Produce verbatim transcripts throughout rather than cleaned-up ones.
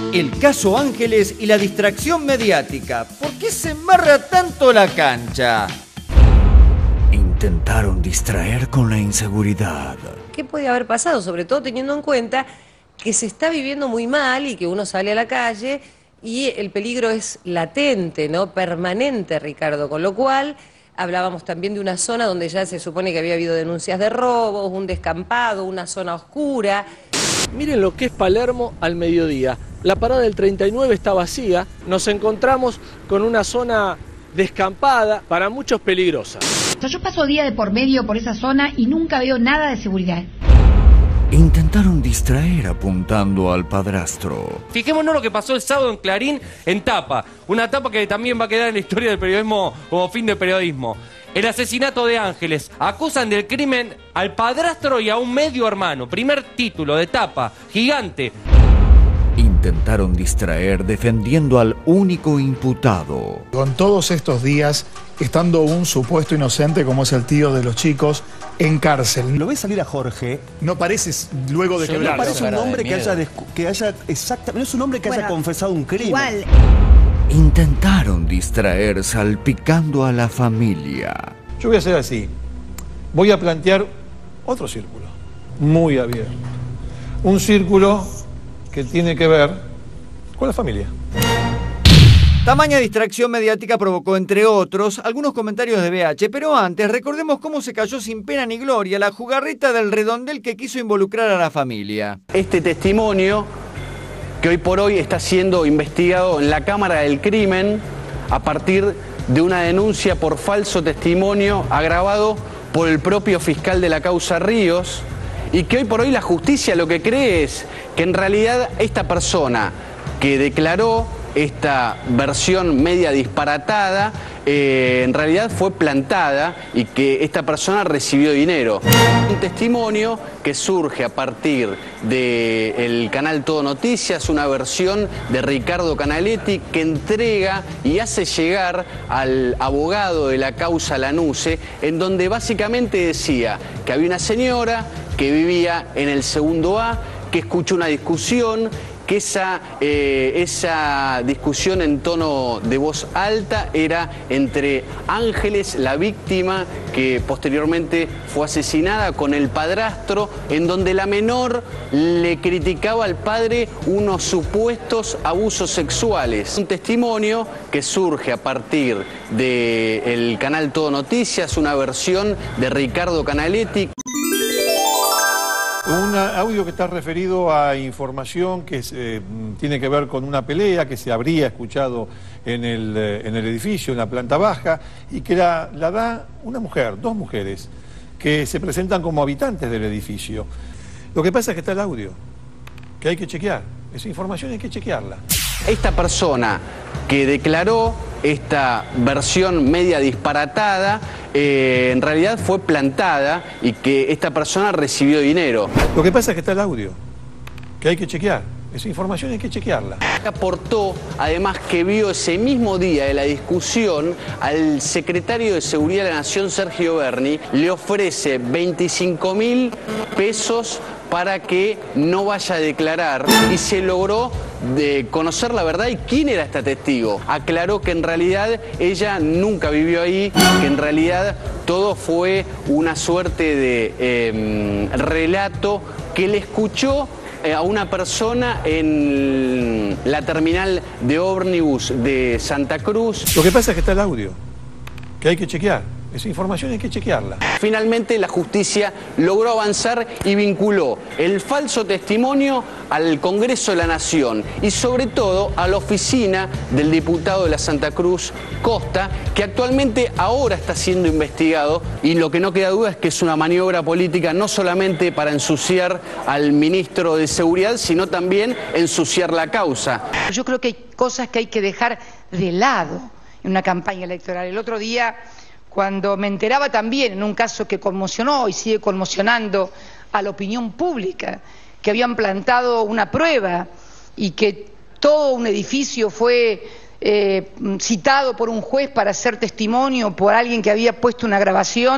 El caso Ángeles y la distracción mediática. ¿Por qué se embarra tanto la cancha? Intentaron distraer con la inseguridad. ¿Qué puede haber pasado? Sobre todo teniendo en cuenta que se está viviendo muy mal y que uno sale a la calle y el peligro es latente, ¿no? Permanente, Ricardo. Con lo cual, hablábamos también de una zona donde ya se supone que había habido denuncias de robos, un descampado, una zona oscura. Miren lo que es Palermo al mediodía. La parada del treinta y nueve está vacía. Nos encontramos con una zona descampada, para muchos peligrosa. Yo paso día de por medio por esa zona y nunca veo nada de seguridad. Intentaron distraer apuntando al padrastro. Fijémonos lo que pasó el sábado en Clarín, en tapa. Una tapa que también va a quedar en la historia del periodismo como fin de periodismo. El asesinato de Ángeles. Acusan del crimen al padrastro y a un medio hermano. Primer título de tapa, gigante. Intentaron distraer defendiendo al único imputado. Con todos estos días, estando un supuesto inocente como es el tío de los chicos en cárcel. ¿Lo ves salir a Jorge? No parece luego de No quebrar. parece un hombre que haya, que haya exactamente, no es un hombre que Bueno, haya confesado un crimen. Igual. Intentaron distraer salpicando a la familia. Yo voy a hacer así. Voy a plantear otro círculo, muy abierto. Un círculo que tiene que ver con la familia. Tamaña distracción mediática provocó, entre otros, algunos comentarios de B H, pero antes recordemos cómo se cayó sin pena ni gloria la jugarreta del redondel que quiso involucrar a la familia. Este testimonio, que hoy por hoy está siendo investigado en la Cámara del Crimen a partir de una denuncia por falso testimonio agravado por el propio fiscal de la causa Ríos, y que hoy por hoy la justicia lo que cree es que en realidad esta persona que declaró esta versión media disparatada, eh, en realidad fue plantada y que esta persona recibió dinero. Un testimonio que surge a partir del canal Todo Noticias, una versión de Ricardo Canaletti que entrega y hace llegar al abogado de la causa Lanuse, en donde básicamente decía que había una señora que vivía en el segundo A, que escuchó una discusión, que esa, eh, esa discusión en tono de voz alta era entre Ángeles, la víctima, que posteriormente fue asesinada, con el padrastro, en donde la menor le criticaba al padre unos supuestos abusos sexuales. Un testimonio que surge a partir del canal Todo Noticias, una versión de Ricardo Canaletti. Un audio que está referido a información que eh, tiene que ver con una pelea que se habría escuchado en el, eh, en el edificio, en la planta baja, y que la, la da una mujer, dos mujeres, que se presentan como habitantes del edificio. Lo que pasa es que está el audio, que hay que chequear. Esa información hay que chequearla. Esta persona que declaró esta versión media disparatada, eh, en realidad fue plantada y que esta persona recibió dinero. Lo que pasa es que está el audio, que hay que chequear. Esa información hay que chequearla. Aportó, además, que vio ese mismo día de la discusión al secretario de Seguridad de la Nación, Sergio Berni, le ofrece veinticinco mil pesos para que no vaya a declarar, y se logró de conocer la verdad y quién era esta testigo. Aclaró que en realidad ella nunca vivió ahí, que en realidad todo fue una suerte de eh, relato que le escuchó a una persona en la terminal de ómnibus de Santa Cruz. Lo que pasa es que está el audio, que hay que chequear. Esa información hay que chequearla. Finalmente la justicia logró avanzar y vinculó el falso testimonio al Congreso de la Nación y sobre todo a la oficina del diputado de la Santa Cruz, Costa, que actualmente ahora está siendo investigado, y lo que no queda duda es que es una maniobra política no solamente para ensuciar al ministro de Seguridad, sino también ensuciar la causa. Yo creo que hay cosas que hay que dejar de lado en una campaña electoral. El otro día, cuando me enteraba también en un caso que conmocionó y sigue conmocionando a la opinión pública, que habían plantado una prueba y que todo un edificio fue eh, citado por un juez para hacer testimonio por alguien que había puesto una grabación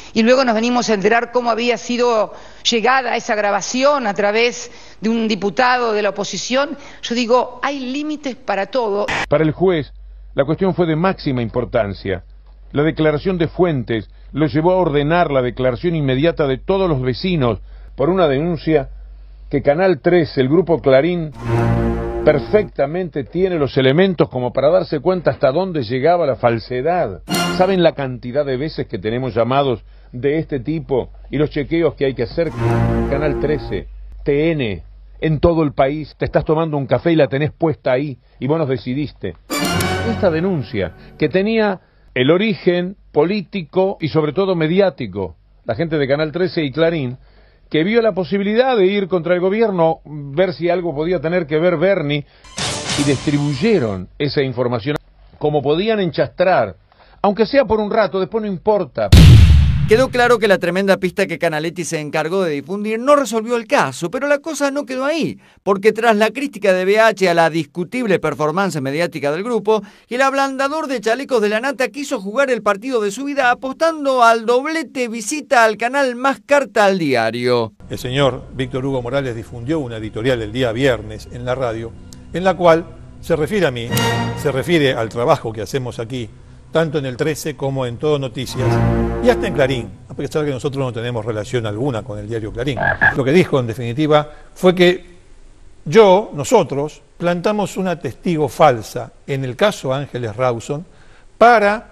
y luego nos venimos a enterar cómo había sido llegada esa grabación a través de un diputado de la oposición. Yo digo, hay límites para todo. Para el juez, la cuestión fue de máxima importancia. La declaración de fuentes lo llevó a ordenar la declaración inmediata de todos los vecinos por una denuncia que Canal trece, el grupo Clarín, perfectamente tiene los elementos como para darse cuenta hasta dónde llegaba la falsedad. ¿Saben la cantidad de veces que tenemos llamados de este tipo y los chequeos que hay que hacer? Canal trece, T N, en todo el país, te estás tomando un café y la tenés puesta ahí y vos nos decidiste. Esta denuncia que tenía el origen político y sobre todo mediático, la gente de Canal trece y Clarín, que vio la posibilidad de ir contra el gobierno, ver si algo podía tener que ver Bernie, y distribuyeron esa información como podían enchastrar, aunque sea por un rato, después no importa. Quedó claro que la tremenda pista que Canaletti se encargó de difundir no resolvió el caso, pero la cosa no quedó ahí, porque tras la crítica de B H a la discutible performance mediática del grupo, el ablandador de chalecos de la nata quiso jugar el partido de su vida apostando al doblete visita al canal Más Carta al Diario. El señor Víctor Hugo Morales difundió una editorial el día viernes en la radio, en la cual se refiere a mí, se refiere al trabajo que hacemos aquí, tanto en el trece como en Todo Noticias, y hasta en Clarín, a pesar de que nosotros no tenemos relación alguna con el diario Clarín. Lo que dijo, en definitiva, fue que yo, nosotros, plantamos una testigo falsa en el caso Ángeles Rawson para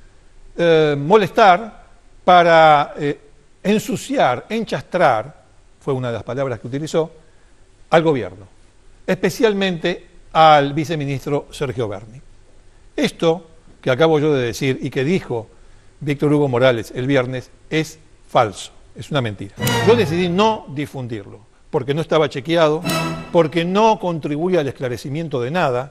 eh, molestar, para eh, ensuciar, enchastrar, fue una de las palabras que utilizó, al gobierno, especialmente al viceministro Sergio Berni. Esto que acabo yo de decir y que dijo Víctor Hugo Morales el viernes es falso, es una mentira. Yo decidí no difundirlo, porque no estaba chequeado, porque no contribuye al esclarecimiento de nada,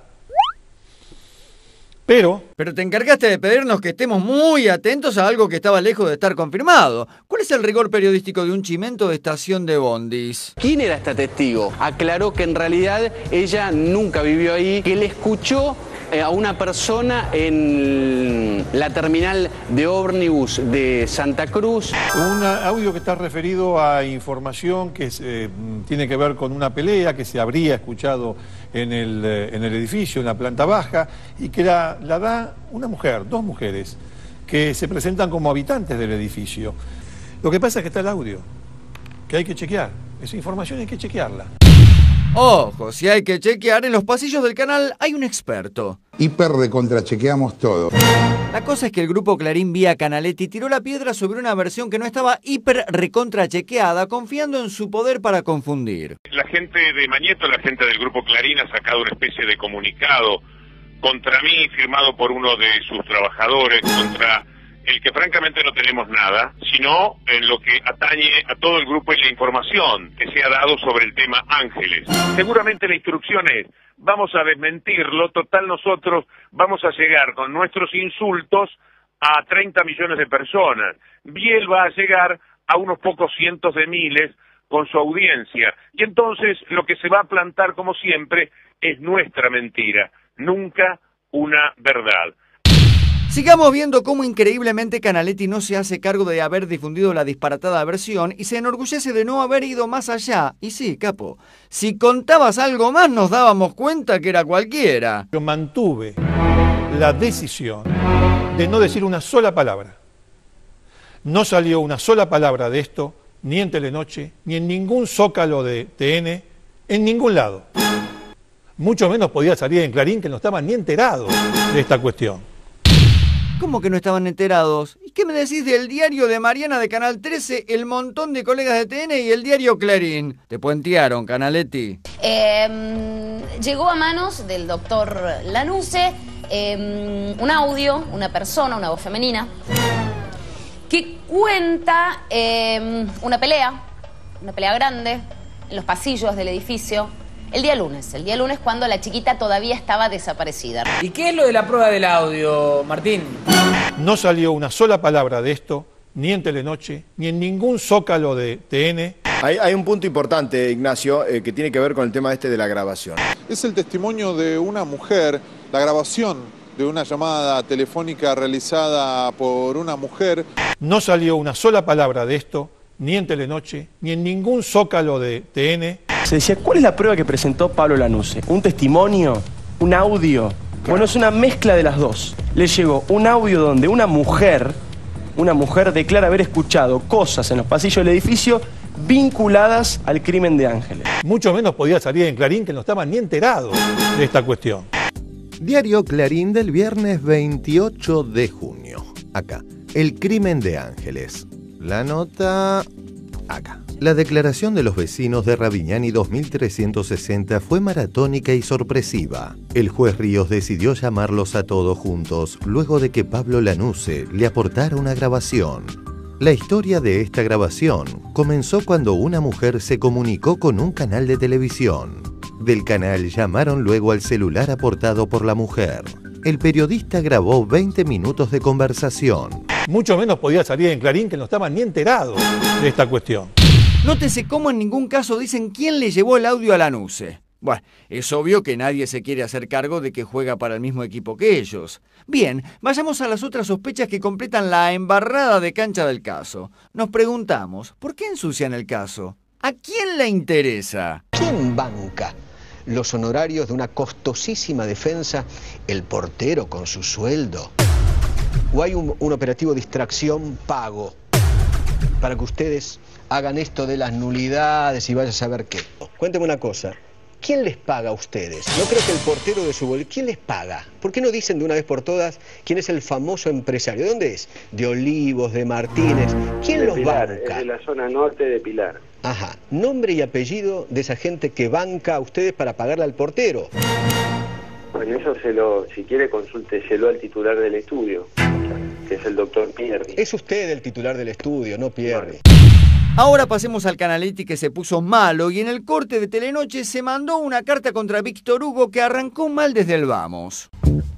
pero... Pero te encargaste de pedirnos que estemos muy atentos a algo que estaba lejos de estar confirmado. ¿Cuál es el rigor periodístico de un chimento de estación de bondis? ¿Quién era esta testigo? Aclaró que en realidad ella nunca vivió ahí, que le escuchó a una persona en la terminal de ómnibus de Santa Cruz. Un audio que está referido a información que eh, tiene que ver con una pelea que se habría escuchado en el, eh, en el edificio, en la planta baja, y que la, la da una mujer, dos mujeres, que se presentan como habitantes del edificio. Lo que pasa es que está el audio, que hay que chequear. Esa información hay que chequearla. Ojo, si hay que chequear, en los pasillos del canal hay un experto. Hiper recontrachequeamos todo. La cosa es que el grupo Clarín vía Canaletti tiró la piedra sobre una versión que no estaba hiper recontrachequeada, confiando en su poder para confundir. La gente de Mañeto, la gente del grupo Clarín ha sacado una especie de comunicado contra mí, firmado por uno de sus trabajadores, contra el que francamente no tenemos nada, sino en lo que atañe a todo el grupo y la información que se ha dado sobre el tema Ángeles. Seguramente la instrucción es, vamos a desmentirlo, total nosotros vamos a llegar con nuestros insultos a treinta millones de personas. Biel va a llegar a unos pocos cientos de miles con su audiencia. Y entonces lo que se va a plantar, como siempre, es nuestra mentira, nunca una verdad. Sigamos viendo cómo increíblemente Canaletti no se hace cargo de haber difundido la disparatada versión y se enorgullece de no haber ido más allá. Y sí, capo, si contabas algo más nos dábamos cuenta que era cualquiera. Yo mantuve la decisión de no decir una sola palabra. No salió una sola palabra de esto, ni en Telenoche, ni en ningún zócalo de T N, en ningún lado. Mucho menos podía salir en Clarín, que no estaban ni enterados de esta cuestión. ¿Cómo que no estaban enterados? ¿Y qué me decís del diario de Mariana de Canal trece, el montón de colegas de T N y el diario Clarín? Te puentearon, Canaletti. Eh, llegó a manos del doctor Lanuse eh, un audio, una persona, una voz femenina, que cuenta eh, una pelea, una pelea grande, en los pasillos del edificio, el día lunes, el día lunes cuando la chiquita todavía estaba desaparecida. ¿Y qué es lo de la prueba del audio, Martín? No salió una sola palabra de esto, ni en Telenoche, ni en ningún zócalo de T N. Hay, hay un punto importante, Ignacio, eh, que tiene que ver con el tema este de la grabación. Es el testimonio de una mujer, la grabación de una llamada telefónica realizada por una mujer. No salió una sola palabra de esto, ni en Telenoche, ni en ningún zócalo de T N. Se decía, ¿cuál es la prueba que presentó Pablo Lanuse? ¿Un testimonio? ¿Un audio? Bueno, es una mezcla de las dos. Le llegó un audio donde una mujer, una mujer declara haber escuchado cosas en los pasillos del edificio vinculadas al crimen de Ángeles. Mucho menos podía salir en Clarín, que no estaba ni enterado de esta cuestión. Diario Clarín del viernes veintiocho de junio. Acá, el crimen de Ángeles. La nota... acá. La declaración de los vecinos de Raviñani dos mil trescientos sesenta fue maratónica y sorpresiva. El juez Ríos decidió llamarlos a todos juntos luego de que Pablo Lanuse le aportara una grabación. La historia de esta grabación comenzó cuando una mujer se comunicó con un canal de televisión. Del canal llamaron luego al celular aportado por la mujer. El periodista grabó veinte minutos de conversación. Mucho menos podía salir en Clarín, que no estaba ni enterado de esta cuestión. Nótese cómo en ningún caso dicen quién le llevó el audio a Lanuse. Bueno, es obvio que nadie se quiere hacer cargo de que juega para el mismo equipo que ellos. Bien, vayamos a las otras sospechas que completan la embarrada de cancha del caso. Nos preguntamos, ¿por qué ensucian el caso? ¿A quién le interesa? ¿Quién banca los honorarios de una costosísima defensa? ¿El portero con su sueldo? ¿O hay un, un operativo de distracción pago para que ustedes hagan esto de las nulidades y vaya a saber qué? Cuénteme una cosa. ¿Quién les paga a ustedes? No creo que el portero de su bolsillo. ¿Quién les paga? ¿Por qué no dicen de una vez por todas quién es el famoso empresario? ¿De dónde es? ¿De Olivos, de Martínez? ¿Quién de los Pilar, banca? Es de la zona norte de Pilar. Ajá. Nombre y apellido de esa gente que banca a ustedes para pagarle al portero. Bueno, eso se lo, si quiere consúlteselo al titular del estudio, que es el doctor Pierri. Es usted el titular del estudio, no Pierri. Ahora pasemos al Canaletti, que se puso malo y en el corte de Telenoche se mandó una carta contra Víctor Hugo que arrancó mal desde el vamos.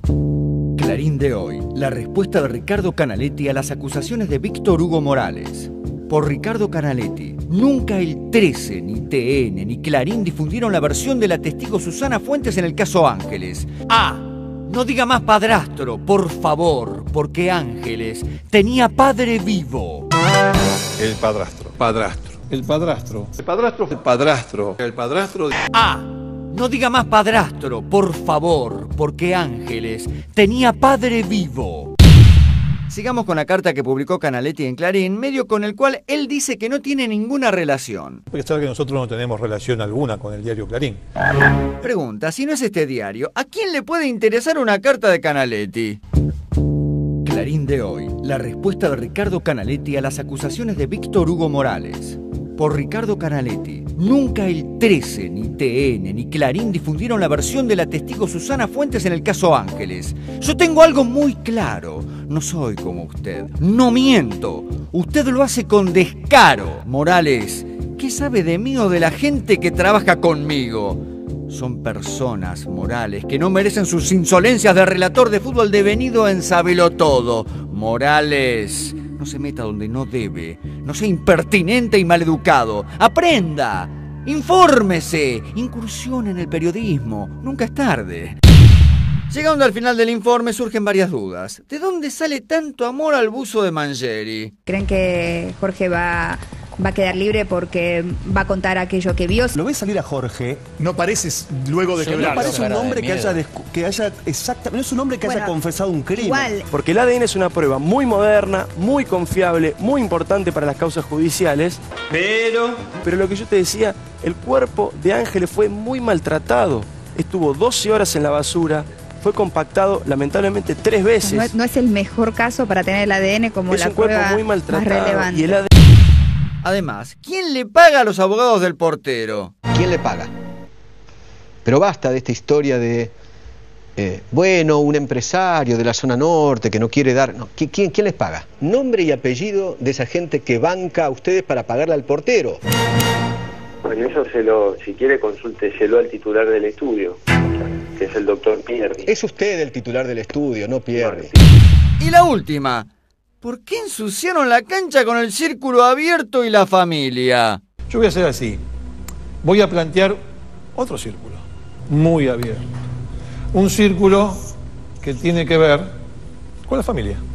Clarín de hoy, la respuesta de Ricardo Canaletti a las acusaciones de Víctor Hugo Morales. Por Ricardo Canaletti, nunca el trece, ni T N, ni Clarín difundieron la versión de la testigo Susana Fuentes en el caso Ángeles. Ah, no diga más padrastro, por favor, porque Ángeles tenía padre vivo. El padrastro. Padrastro. El padrastro. El padrastro. El padrastro. El padrastro. Ah, no diga más padrastro, por favor, porque Ángeles tenía padre vivo. Sigamos con la carta que publicó Canaletti en Clarín, medio con el cual él dice que no tiene ninguna relación. Porque sabe que nosotros no tenemos relación alguna con el diario Clarín. Pregunta, si no es este diario, ¿a quién le puede interesar una carta de Canaletti? Clarín de hoy, la respuesta de Ricardo Canaletti a las acusaciones de Víctor Hugo Morales. Por Ricardo Canaletti, nunca el trece, ni T N, ni Clarín difundieron la versión de la testigo Susana Fuentes en el caso Ángeles. Yo tengo algo muy claro, no soy como usted, no miento, usted lo hace con descaro. Morales, ¿qué sabe de mí o de la gente que trabaja conmigo? Son personas, Morales, que no merecen sus insolencias de relator de fútbol devenido en sabelotodo. Morales, no se meta donde no debe, no sea impertinente y maleducado. ¡Aprenda! ¡Infórmese! Incursione en el periodismo, nunca es tarde. Llegando al final del informe surgen varias dudas. ¿De dónde sale tanto amor al buzo de Mangieri? ¿Creen que Jorge va, va a quedar libre porque va a contar aquello que vio? ¿Lo ves salir a Jorge? No parece luego de No quebrar. parece un hombre que haya, que haya exactamente, no es un hombre que Bueno, haya confesado un crimen. igual. Porque el A D N es una prueba muy moderna, muy confiable, muy importante para las causas judiciales. Pero... Pero lo que yo te decía, el cuerpo de Ángeles fue muy maltratado. Estuvo doce horas en la basura, fue compactado lamentablemente tres veces. No es, no es el mejor caso para tener el A D N como Es la un cuerpo prueba muy más maltratado. relevante. Y el A D Además, ¿quién le paga a los abogados del portero? ¿Quién le paga? Pero basta de esta historia de, eh, bueno, un empresario de la zona norte que no quiere dar... No, ¿quién, ¿Quién les paga? Nombre y apellido de esa gente que banca a ustedes para pagarle al portero. Bueno, eso se lo, si quiere consúlteselo al titular del estudio, que es el doctor Pierri. Es usted el titular del estudio, no Pierri. Y la última, ¿por qué ensuciaron la cancha con el círculo abierto y la familia? Yo voy a hacer así. Voy a plantear otro círculo, muy abierto. Un círculo que tiene que ver con la familia.